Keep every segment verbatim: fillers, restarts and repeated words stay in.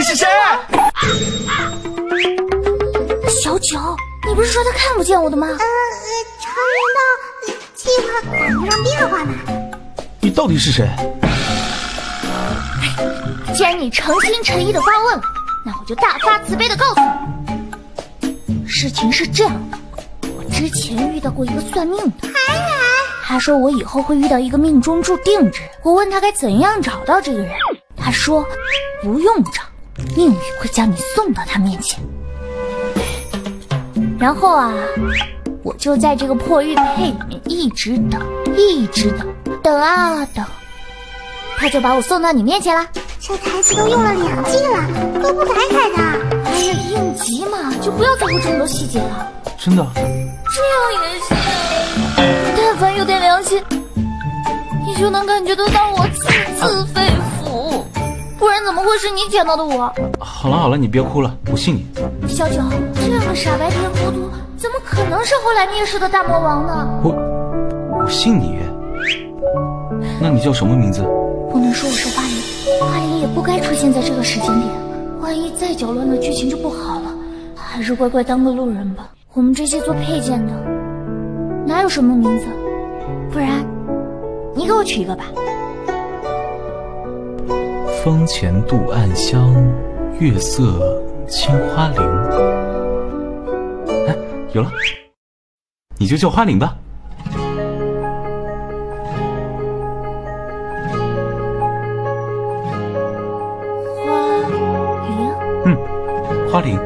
是谁？ 小九，你不是说他看不见我的吗？呃， 常人的计划赶不上变化嘛。 你到底是谁？ 既然你诚心诚意的发问了，那我就大发慈悲的告诉你，事情是这样的，我之前遇到过一个算命的， 还来？ 他说我以后会遇到一个命中注定之人，我问他该怎样找到这个人，他说不用找，命运会将你送到他面前。然后啊，我就在这个破玉佩里面一直等，一直等，等啊等，他就把我送到你面前了。 这台词都用了两季了，都不改改的。 哎呀，应急嘛，就不要在乎这么多细节了。 真的？ 这样也行。但凡有点良心，你就能感觉得到我字字肺腑，不然怎么会是你捡到的我？ 好了好了，你别哭了，我信你。 小九，这样的傻白甜糊涂，怎么可能是后来灭世的大魔王呢？ 我我信你。那你叫什么名字？ 不能说我是花灵，花灵也不该出现在这个时间点，万一再搅乱了剧情就不好了。还是乖乖当个路人吧。我们这些做配件的，哪有什么名字？不然，你给我取一个吧。 风前渡暗香，月色清花灵。哎，有了，你就叫花灵吧。花灵，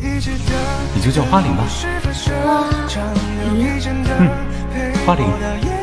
你就叫花灵吧。 花灵， 嗯，花灵。